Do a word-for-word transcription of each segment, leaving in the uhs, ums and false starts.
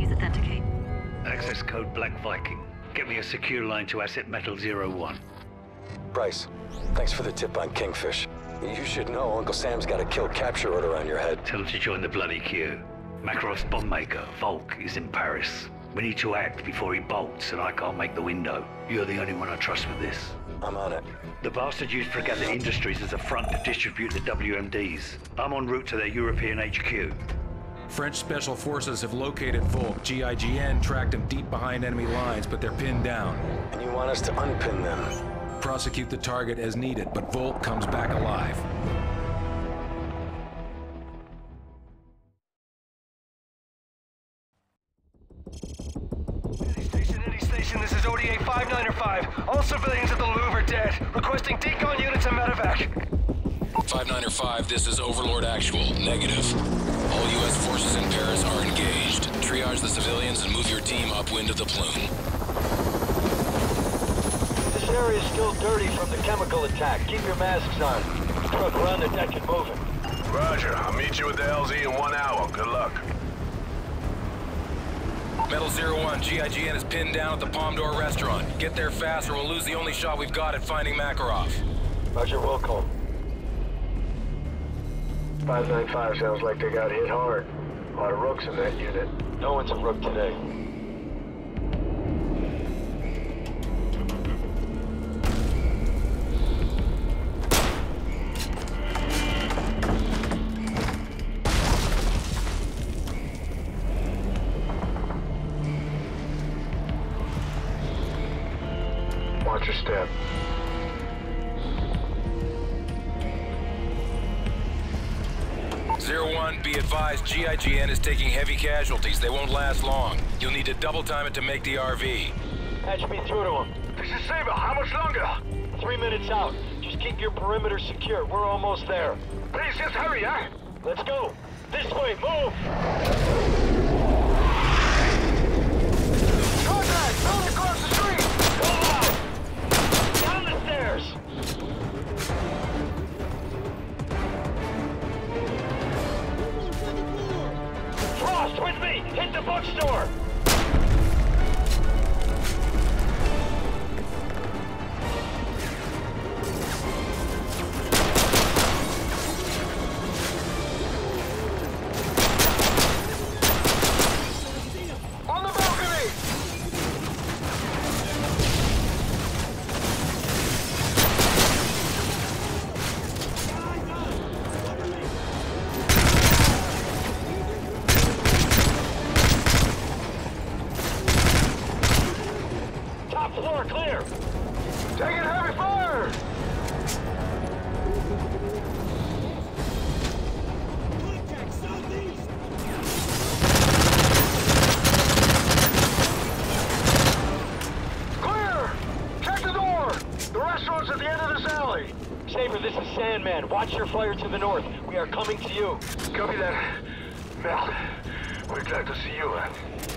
Please authenticate. Access code Black Viking. Get me a secure line to Asset Metal zero one. Bryce, thanks for the tip on Kingfish. You should know Uncle Sam's got a kill capture order on your head. Tell him to join the bloody queue. Makarov's bomb maker, Volk, is in Paris. We need to act before he bolts, and I can't make the window. You're the only one I trust with this. I'm on it. The bastard used Fregatta Industries as a front to distribute the W M Ds. I'm en route to their European H Q. French Special Forces have located Volk. G I G N tracked him deep behind enemy lines, but they're pinned down. And you want us to unpin them? Prosecute the target as needed, but Volk comes back alive. Any station, any station, this is O D A five nine five. All civilians at the Louvre are dead. Requesting decon units and medevac. five nine five, this is Overlord Actual. Negative. All U S forces in Paris are engaged. Triage the civilians and move your team upwind of the plume. This area is still dirty from the chemical attack. Keep your masks on. Truck around the deck and moving. Roger. I'll meet you at the L Z in one hour. Good luck. Metal zero one, G I G N is pinned down at the Palm d'Or restaurant. Get there fast or we'll lose the only shot we've got at finding Makarov. Roger, Wilco. five nine five sounds like they got hit hard. A lot of rooks in that unit. No one's a rook today. Watch your step. zero one, be advised, G I G N is taking heavy casualties. They won't last long. You'll need to double time it to make the R V. Patch me through to him. This is Saber. How much longer? Three minutes out. Just keep your perimeter secure. We're almost there. Please, just hurry, huh? Let's go. This way, move! Contact! Building across the street! Pull out! Down the stairs! Frost, with me! Hit the bookstore! On the balcony! Top floor clear! Taking heavy fire! Clear! Check the door! The restaurant's at the end of this alley! Saber, this is Sandman. Watch your fire to the north. We are coming to you. Copy that. Mel, we're glad to see you, man.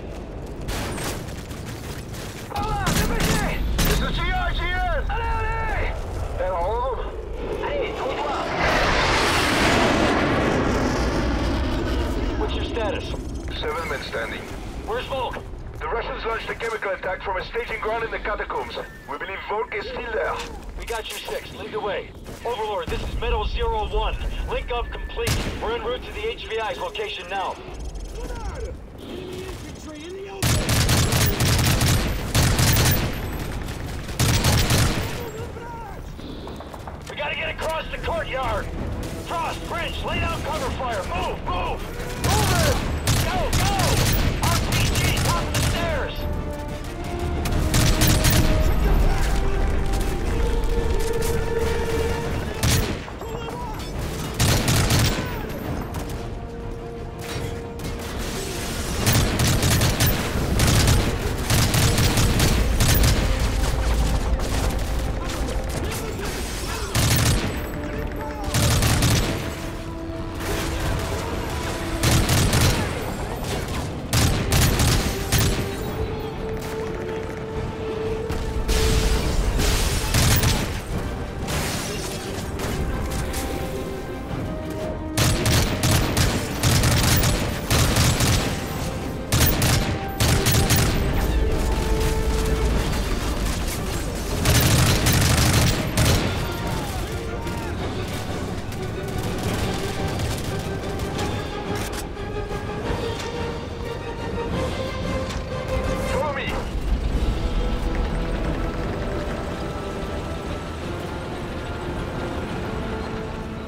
Hola, Timothy! This is G I G N! Allez, allez! And all of them? Hey, hold up! What's your status? Seven men standing. Where's Volk? The Russians launched a chemical attack from a staging ground in the catacombs. We believe Volk is still there. We got you six. Lead the way. Overlord, this is Metal zero one. Link up complete. We're en route to the H V I's location now. We gotta get across the courtyard. Frost, French, lay down cover fire. Move, move! Move it! Go, go! R P G, top of the stairs!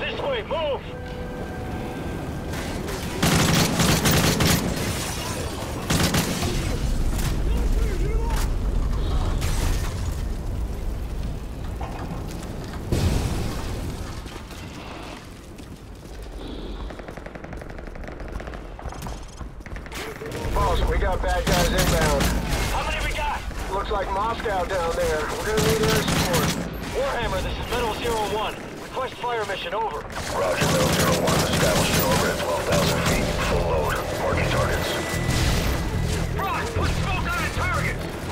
This way, move! Boss, we got bad guys inbound. How many we got? Looks like Moscow down there. We're gonna need air support. Warhammer, this is Metal Zero One. Request fire mission, over. Roger, Metal Zero One. Established an orbit at twelve thousand feet. Full load. Marking targets. Frost, put smoke on the target!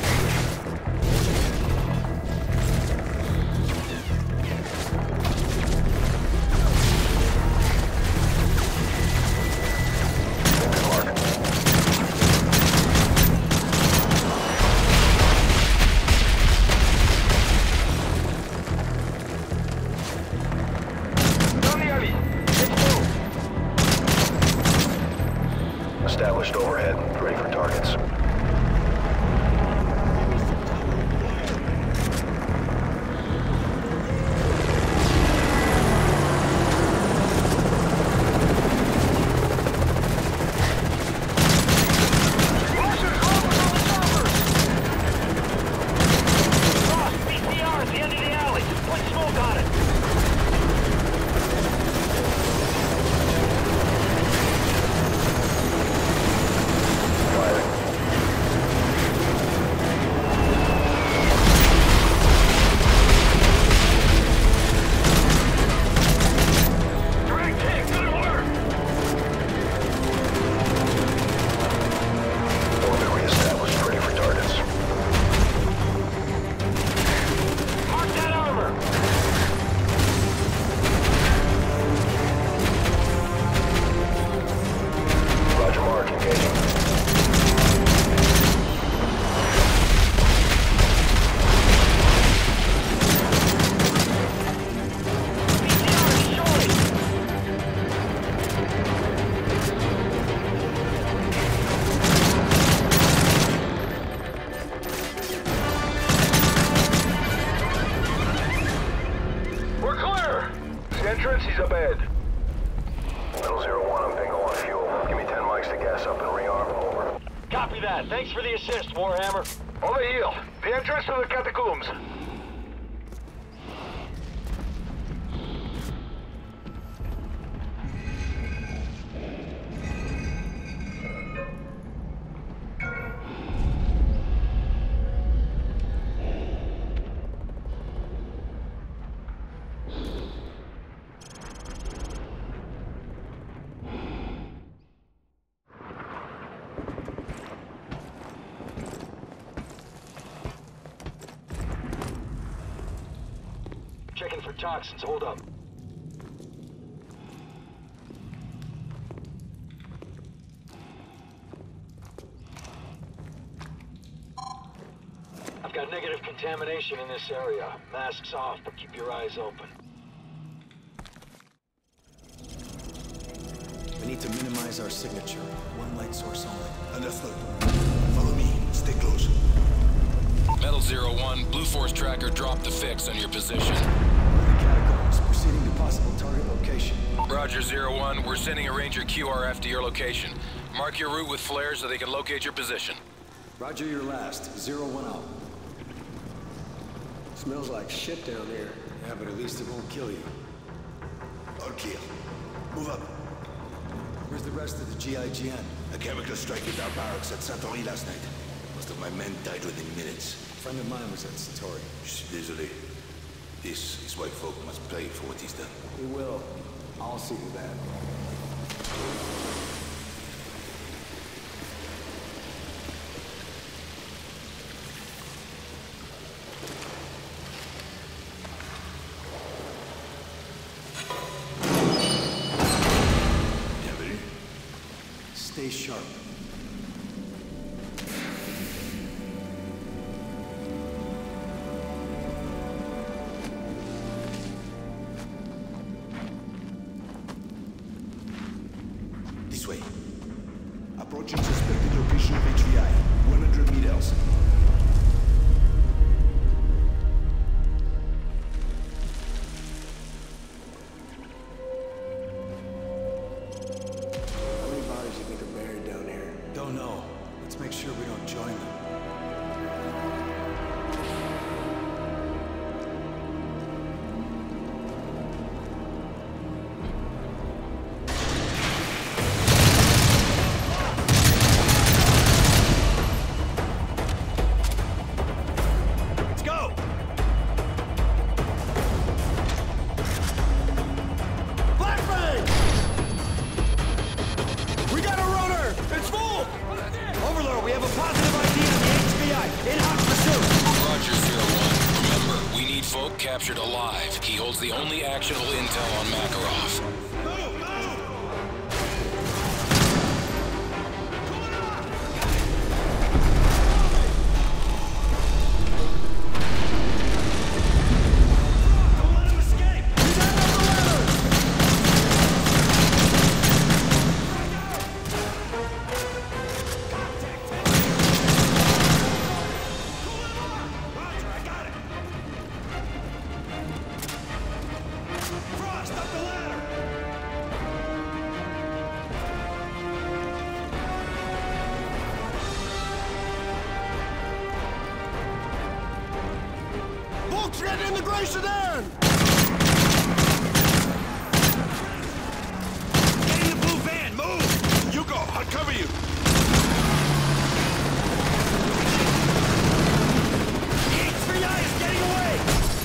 Established overhead. Ready for targets. He's up ahead. Metal Zero One, I'm bingo on fuel. Give me ten mics to gas up and rearm. Over. Copy that. Thanks for the assist, Warhammer. Over here. The entrance to the catacombs. Checking for toxins. Hold up. I've got negative contamination in this area. Masks off, but keep your eyes open. We need to minimize our signature. One light source only. Understood. Follow me. Stay close. Metal Zero One, Blue Force tracker dropped the fix on your position. The catacombs, proceeding to possible target location. Roger, Zero One. We're sending a Ranger Q R F to your location. Mark your route with flares so they can locate your position. Roger, your last. Zero One out. Smells like shit down there. Yeah, but at least it won't kill you. All clear. Move up. Where's the rest of the G I G N? A chemical strike hit our barracks at Saint-Henri last night. Most of my men died within minutes. A friend of mine was at Satori. Je suis désolé. This is why folk must pay for what he's done. We will. I'll see to that. Bienvenue. Stay sharp. This way. Approaching suspected location of H V I. one hundred meters. captured alive. He holds the only actionable intel on Makarov. Get in the gray sedan! Get in the blue van, move! You go, I'll cover you. The H three I is getting away!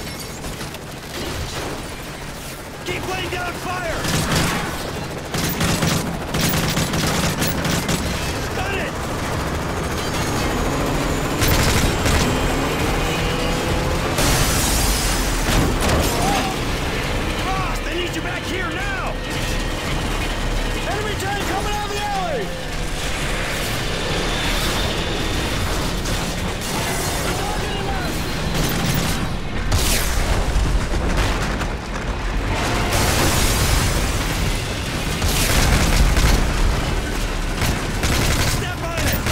Keep laying down fire! Got it! Back here now! Enemy tank coming out of the alley! Step on it!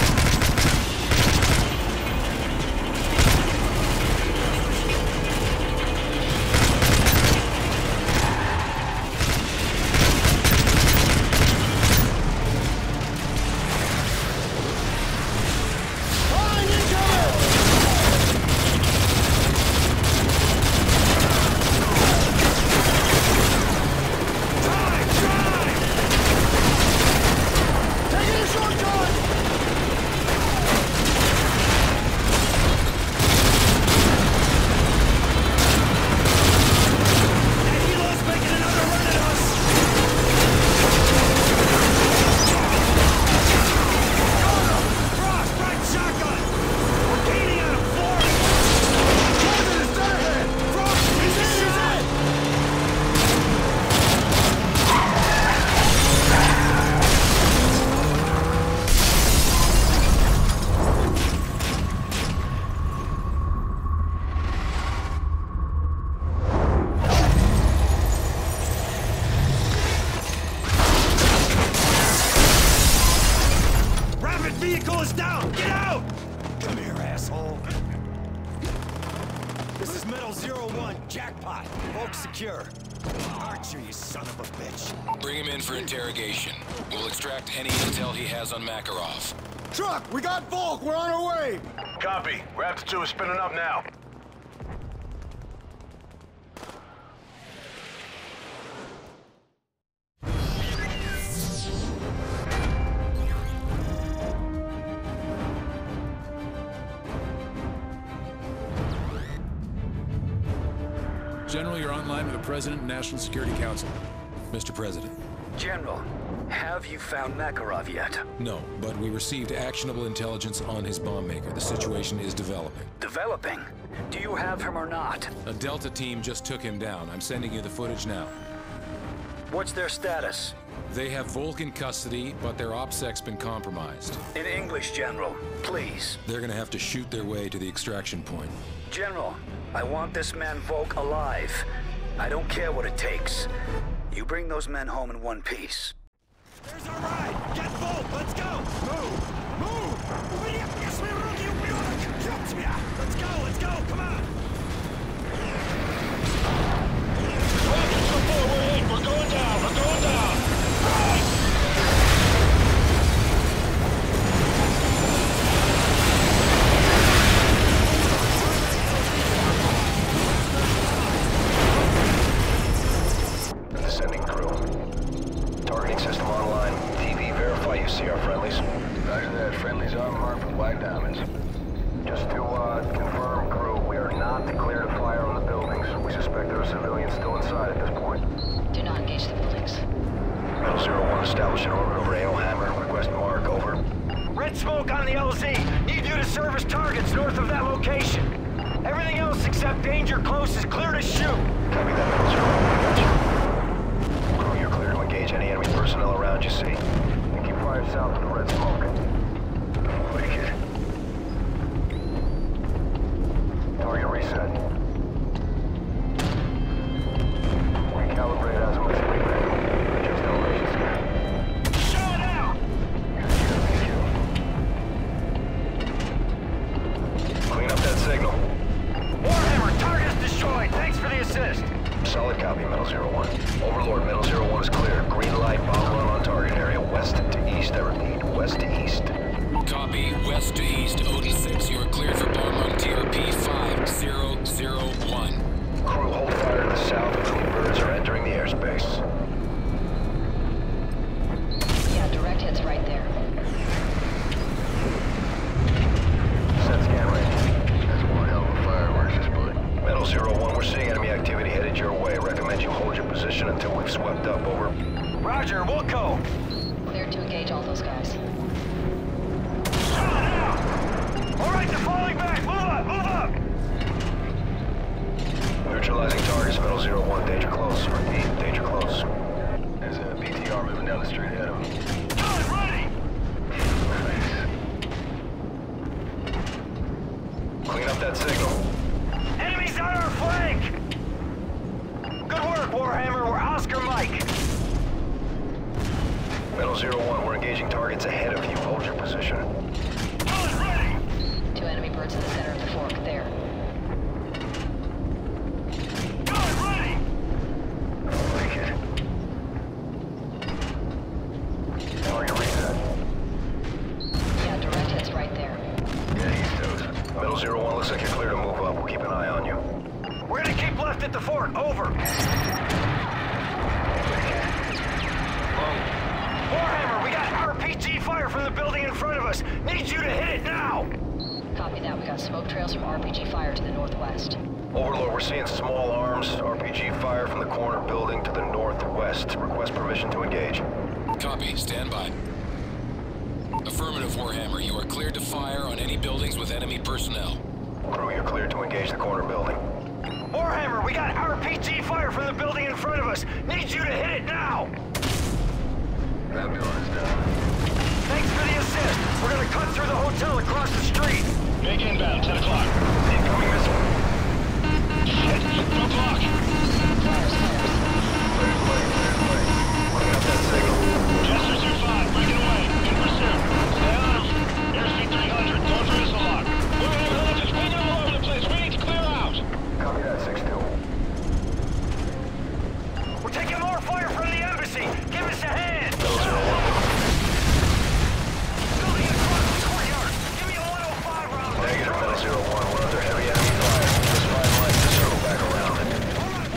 Vehicle is down! Get out! Come here, asshole. This is Metal Zero One, Jackpot. Volk secure. Archer, you son of a bitch. Bring him in for interrogation. We'll extract any intel he has on Makarov. Truck, we got Volk. We're on our way. Copy. Raptor two is spinning up now. General, you're online with the President and National Security Council. Mister President. General, have you found Makarov yet? No, but we received actionable intelligence on his bomb maker. The situation is developing. Developing? Do you have him or not? A Delta team just took him down. I'm sending you the footage now. What's their status? They have Volk in custody, but their OPSEC's been compromised. In English, General, please. They're gonna have to shoot their way to the extraction point. General, I want this man Volk alive. I don't care what it takes. You bring those men home in one piece. There's our ride! Get Volk! Let's go! Move! Move! Let's go! Let's go! Come on! We're going down! We're going down! Right! Descending crew. Targeting system online. T V, verify you see our friendlies. Roger that. Friendlies are marked with white diamonds. Just to uh, confirm, crew, we are not clear to fire on the buildings. We suspect there are civilians still inside at this point. Do not engage the buildings. Metal Zero One, establish an orbit over A O Hammer. Request mark, over. Red smoke on the L Z. Need you to service targets north of that location. Everything else success. got danger close. Is clear to shoot. Copy that, Metal Zero One. Crew, you're clear to engage any enemy personnel around you see. And keep fire south of the red smoke. Wicked. Target reset. Recalibrate azimuth speed. Adjust elevation scan. Shut out! Clean up that signal. Warhammer, target is destroyed. Thanks for the assist. Solid copy, Metal Zero One. Overlord, Metal Zero One is clear. Green light, bomb run on target area. West to east, I repeat. West to east. Copy. West to east. Odin six, you are cleared for bomb run T R P five zero zero one. Crew, hold fire to the south. Enemy birds are entering the airspace. Yeah, direct hit's right there. Set scan range. That's one hell of a fireworks display. Metal Zero One, we're seeing enemy activity headed your way. Recommend you hold your position until we've swept up. Over. Roger, we'll go. Cleared to engage all those guys. All right, they're falling back. Move up, move up. Neutralizing targets, Metal Zero One. Danger close. Repeat, danger close. There's a B T R moving down the street ahead of him. Gun ready! Clean up that signal. Enemies on our flank. Good work, Warhammer. We're Oscar Mike. Metal Zero One, we're engaging targets ahead of you. Hold your position. Gun ready! Two enemy birds in the center of the fork. There. Gun ready! Wicked. Target reset. Yeah, direct hit's right there. Yeah, east toes. Metal Zero One, looks like you're clear to move up. We'll keep an eye on you. We're gonna keep left at the fort. Over. Warhammer, we got R P G fire from the building in front of us. Need you to hit it now. Copy that. We got smoke trails from R P G fire to the northwest. Overlord, we're seeing small arms, R P G fire from the corner building to the northwest. Request permission to engage. Copy. Stand by. Affirmative, Warhammer. You are cleared to fire on any buildings with enemy personnel. Crew, you're cleared to engage the corner building. Warhammer, we got R P G fire from the building in front of us. Need you to hit it now. Ambulance down. Thanks for the assist. We're gonna cut through the hotel across the street. Big inbound, ten o'clock. Incoming missile. Shit, two o'clock. Fires, fires. Clear plane, clear plane. Running up that signal. Jester two five, breaking away. In pursuit. Stay on him. Airspeed three hundred, go for missile lock. We're in villages, winging all over the place. We need to clear out. Copy that, six two. We're taking more fire from the embassy. Give us a hand. Metal Zero One. Building across the courtyard. Give me a one oh five round. Negative, Metal Zero One. We're under heavy enemy fire. This five lines to circle back around it. All right,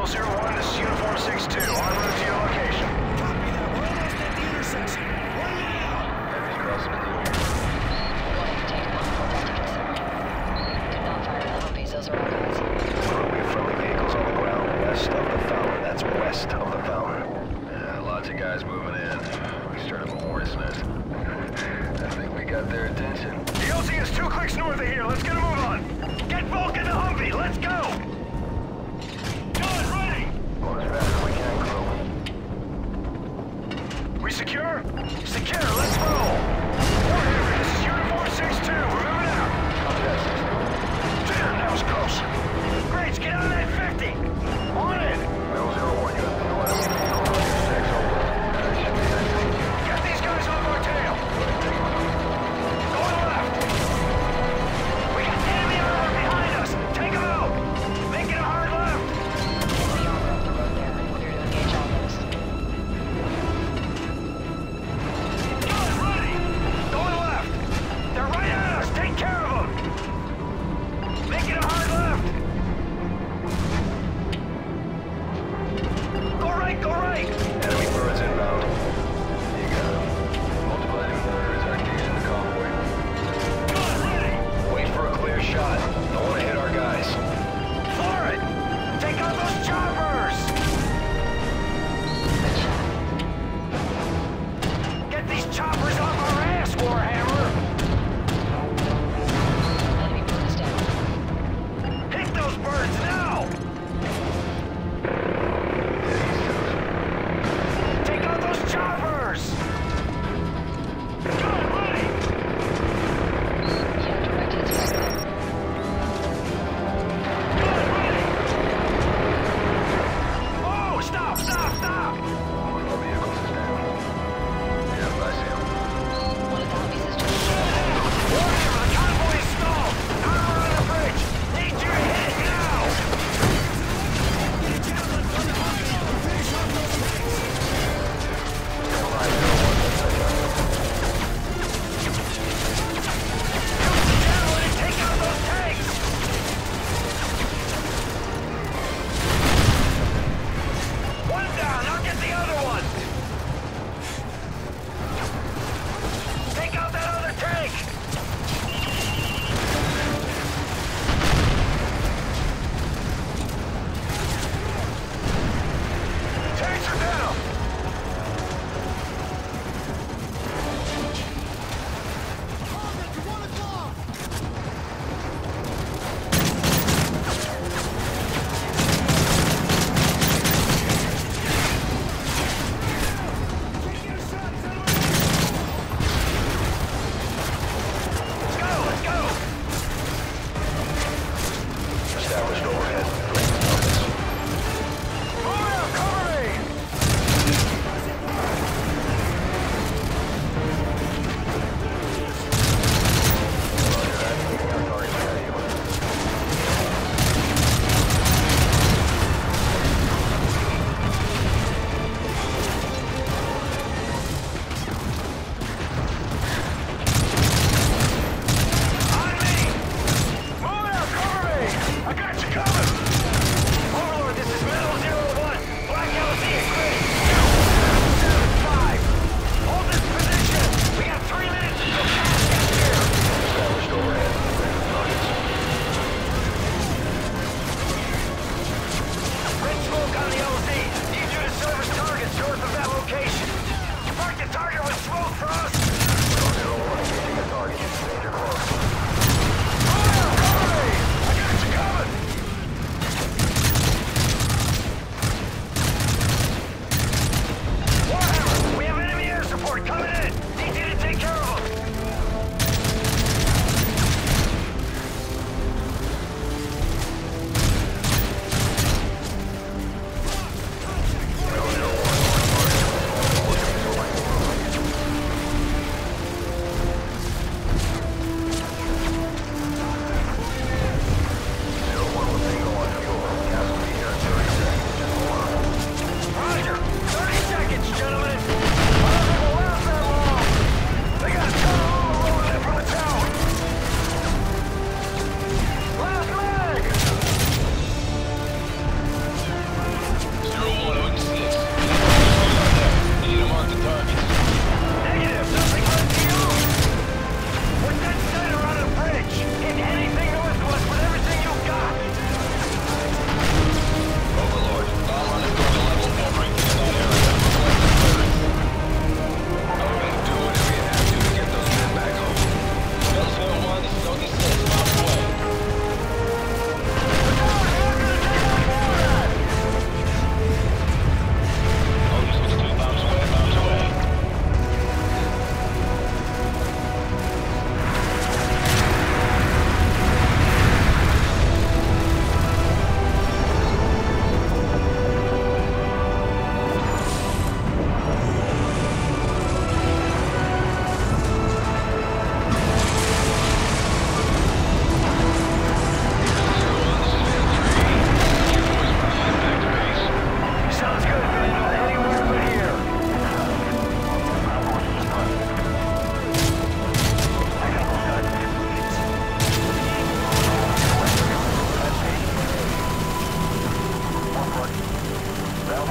Metal Zero One, this is Uniform six two. En route to your location. Copy that. We're almost at the intersection. Run it out! Enemies crossing the Blue. Go ahead and take them off for that consider. Do not fire at M O Ps, those are all guys. We have friendly vehicles on the ground west of the fountain. That's west of the fountain. Yeah, lots of guys moving in. We started a hornet's nest. I think we got their attention. The L Z is two clicks north of here. Let's get a move on. Get Volk in the Humvee. Let's go. Gun ready. Going as fast as we can, crew. We secure? Secure. Let's roll. Warhammer, this is Uniform six two. We're moving out. Copy that, six two. Damn, that was close. Great, get on that fifty. On it. Metal Zero One, you have the O S vehicle on your six, over. That should be it. Get these guys off our tail. Going left. We got enemy armor behind us. Take them out. Making a hard left. Enemy armor up the road there. Clear to engage all those. Gun ready. Going left. They're right at us. Take care of them. Making a hard left. Go right, go right. Enemy birds inbound. You got them. Multiple enemy birds are engaged in the convoy. Gun ready. Wait for a clear shot. Don't want to hit our guys. For it. Take out those choppers. Good shot. Get these choppers off our ass, Warhammer. Enemy bird is down. Hit those birds now.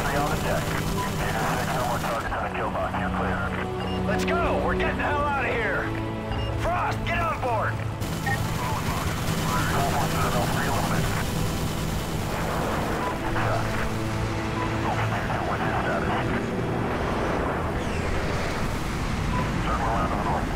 Copy on the deck. No more targets on the kill box. You're clear. Let's go! We're getting the hell out of here! Frost, get on board! What's his status? Circle around the north.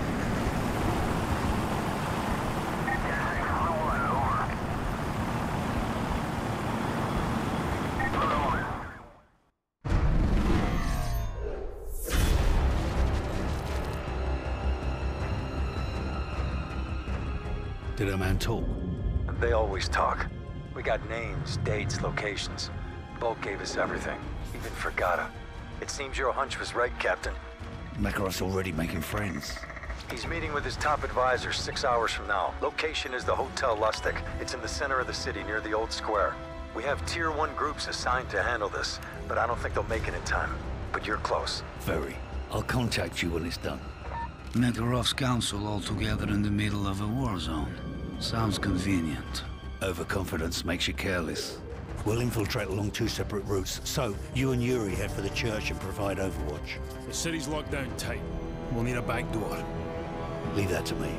Did our man talk? They always talk. We got names, dates, locations. Volk gave us everything, even Fragata. It seems your hunch was right, Captain. Makarov's already making friends. He's meeting with his top advisor six hours from now. Location is the Hotel Lustig. It's in the center of the city near the old square. We have tier one groups assigned to handle this, but I don't think they'll make it in time. But you're close. Very. I'll contact you when it's done. Makarov's council all together in the middle of a war zone. Sounds convenient. Overconfidence makes you careless. We'll infiltrate along two separate routes, so you and Yuri head for the church and provide overwatch. The city's locked down tight. We'll need a back door. Leave that to me.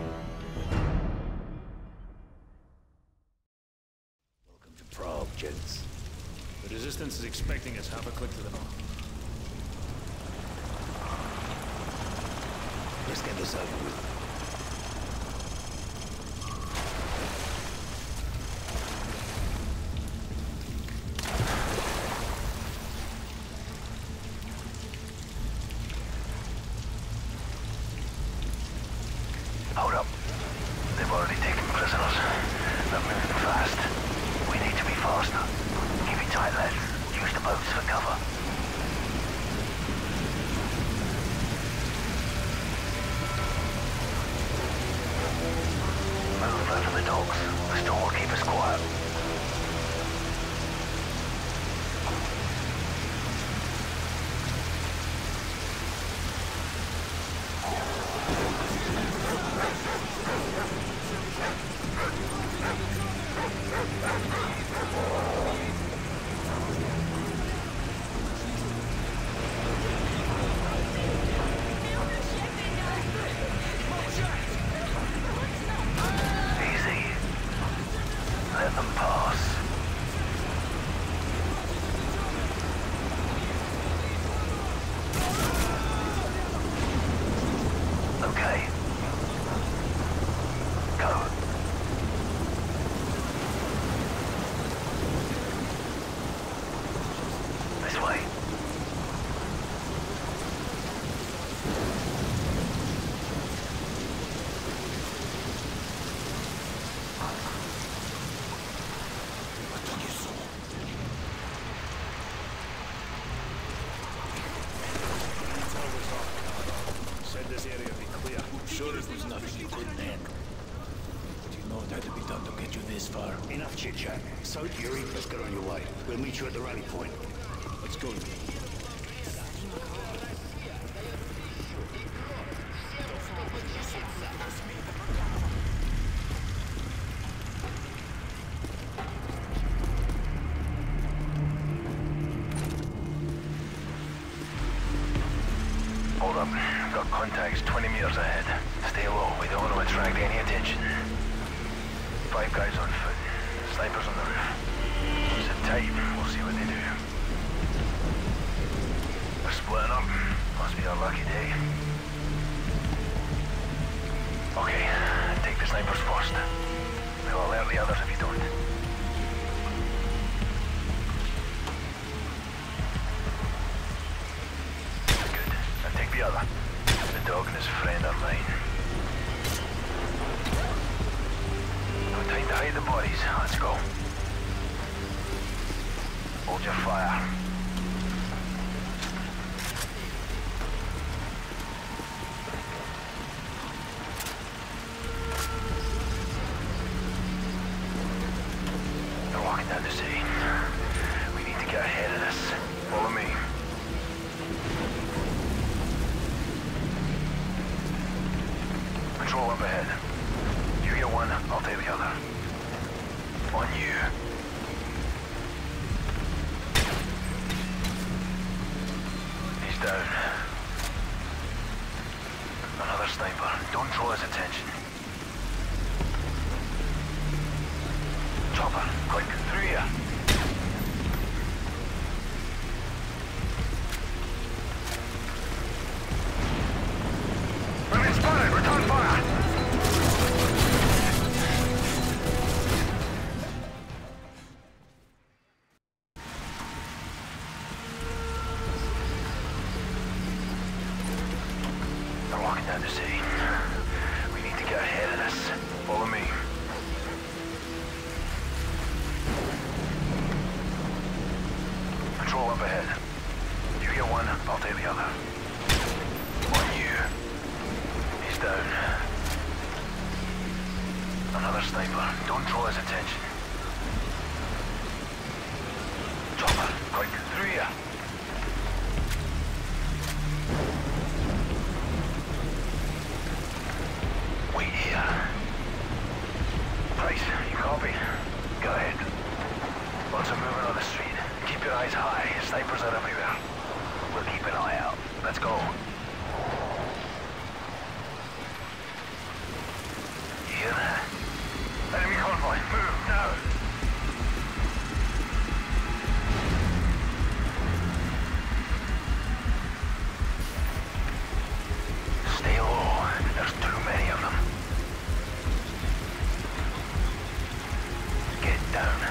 Welcome to Prague, gents. The Resistance is expecting us half a click to the north. Let's get this over with. Hold up. They've already taken prisoners. They're moving fast. We need to be faster. Keep it tight, lads. Use the boats for cover. Move over the docks. The storm will keep us quiet. Sure there's nothing you couldn't handle. But you know what had to be done to get you this far. Enough chit-chat. So, Yuri, let's get on your way. We'll meet you at the rally point. Let's go. Hold up. Got contacts twenty meters ahead. Stay low. We don't want to attract any attention. Five guys on foot. Snipers on the roof. Sit tight. We'll see what they do. They're splitting up. Must be our lucky day. Okay. Take the snipers first. We'll alert the others if you don't. Good. Now take the other. The dog and his friend are mine. No time to hide the bodies. Let's go. Hold your fire. They're walking down the city. We need to get ahead of this. Follow me. Patrol up ahead. You get one, I'll take the other. On you. down. Another sniper. Don't draw his attention. Chopper, quick, through here. We've been spotted. Return fire. They're walking down the city. We need to get ahead of this. Follow me. Patrol up ahead. You get one, I'll take the other. On you. He's down. Another sniper. Don't draw his attention. Chopper, quick, through here. Wait here. Price, you copy? Go ahead. Lots of movement on the street. Keep your eyes high. Snipers are everywhere. We'll keep an eye out. Let's go. You hear that? Enemy convoy. Move, now. Stay low. There's too many of them. Get down.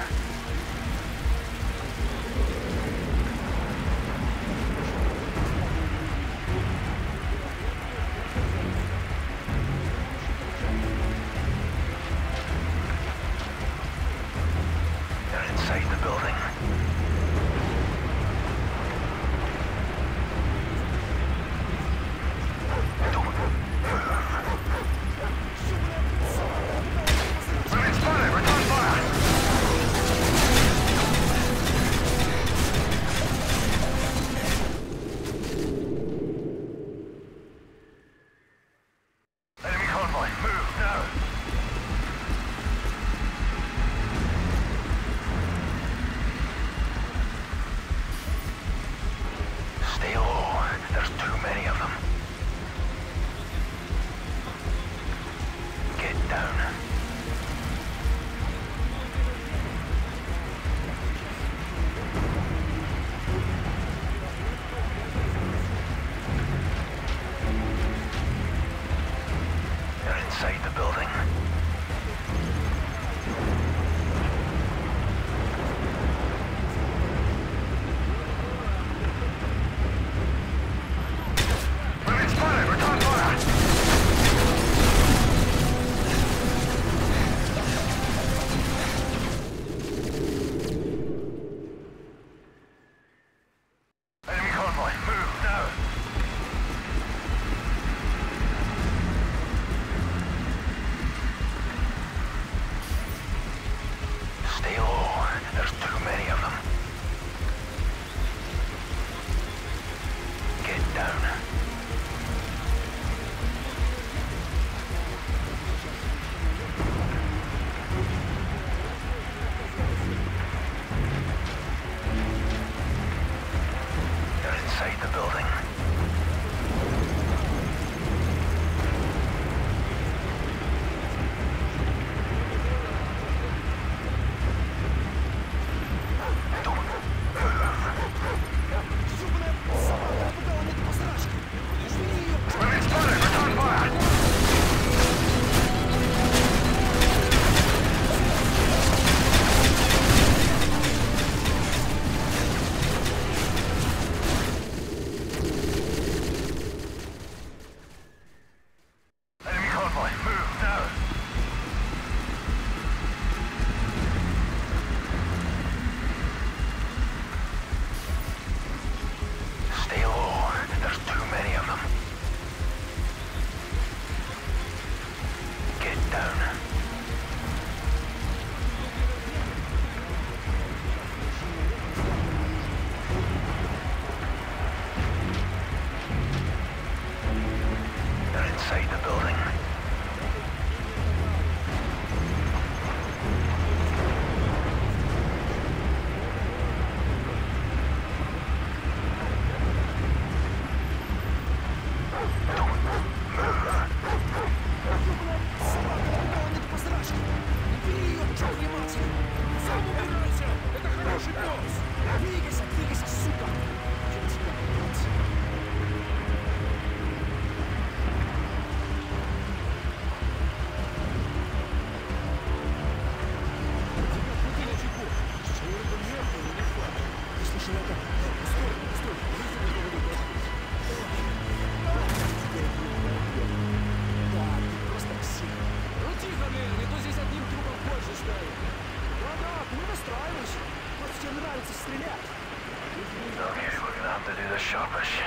to do the sharpish.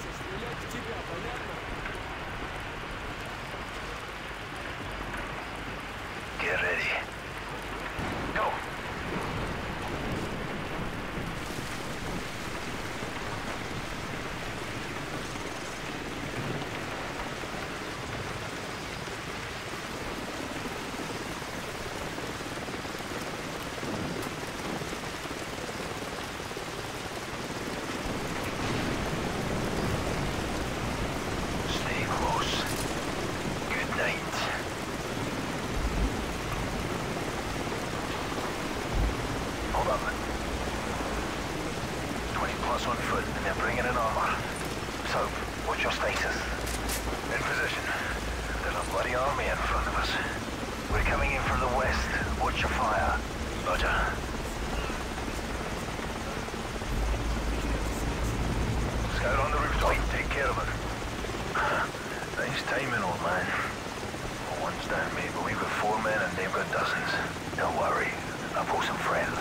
Get ready. Go! On foot, and they're bringing in armor. So, what's your status? In position. There's a bloody army in front of us. We're coming in from the west. Watch your fire. Roger. Scout on the rooftop. Take care of it. Nice timing, old man. Well, one's down me, but we've got four men and they've got dozens. Don't worry. I'll pull some friends.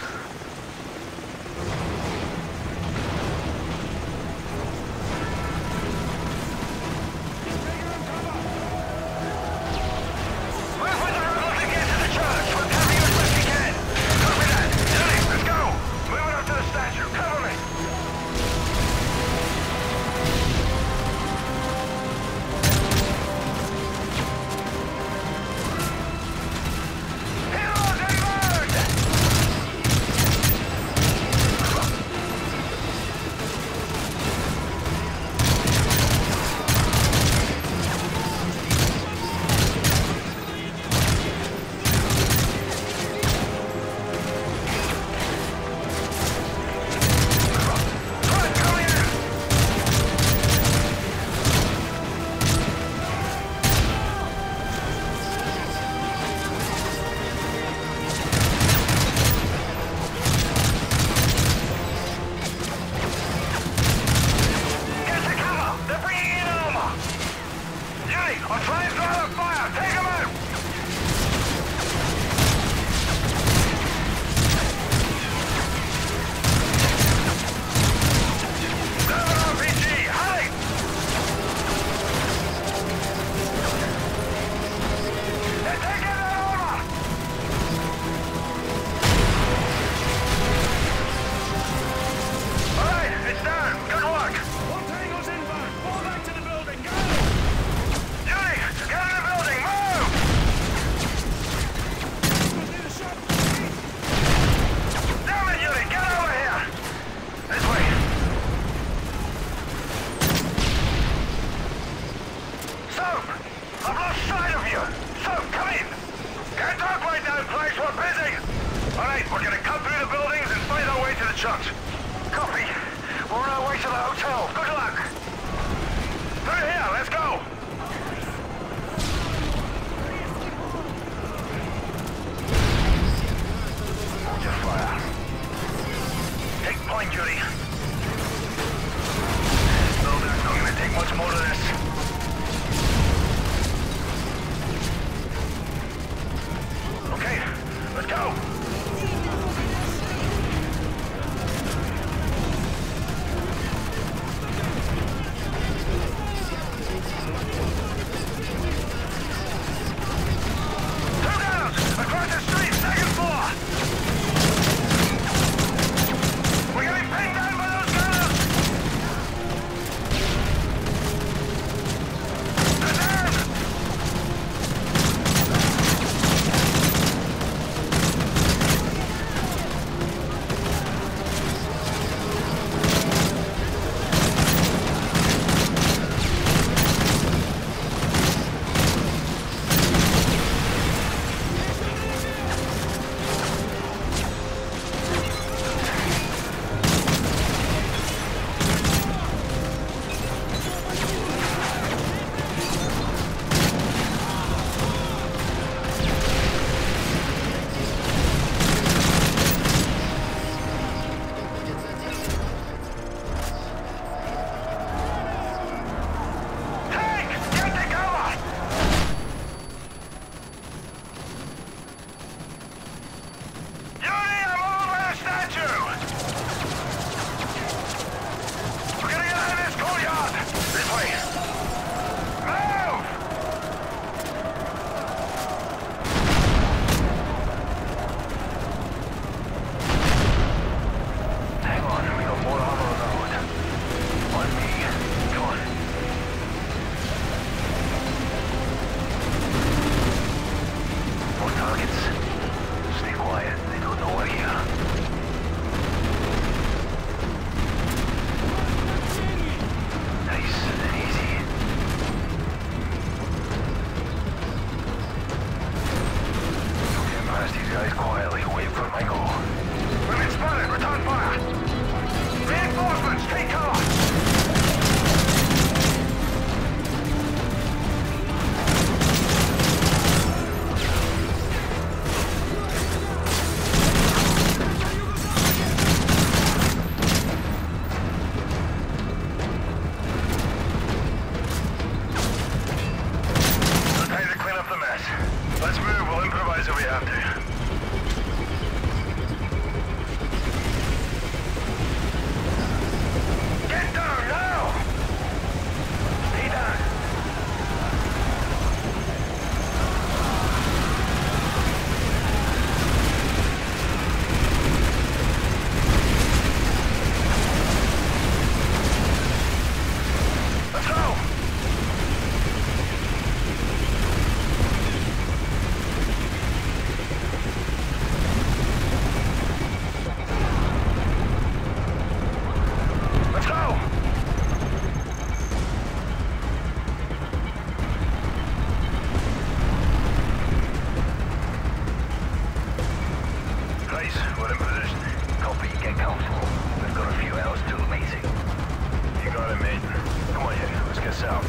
south.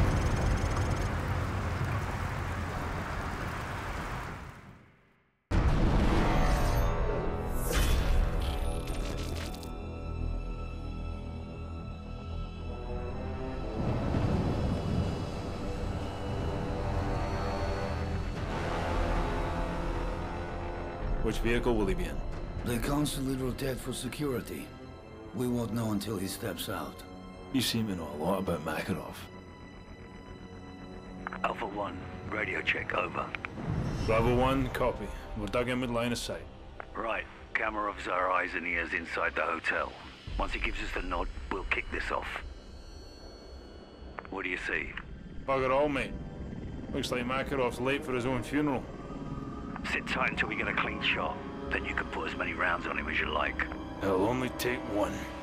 Which vehicle will he be in? They constantly rotate for security. We won't know until he steps out. You seem to know a lot about Makarov. Alpha one, radio check over. Bravo one, copy. We're dug in with line of sight. Right, Kamarov's our eyes and ears inside the hotel. Once he gives us the nod, we'll kick this off. What do you see? Bugger all, mate. Looks like Makarov's late for his own funeral. Sit tight until we get a clean shot. Then you can put as many rounds on him as you like. It'll only take one.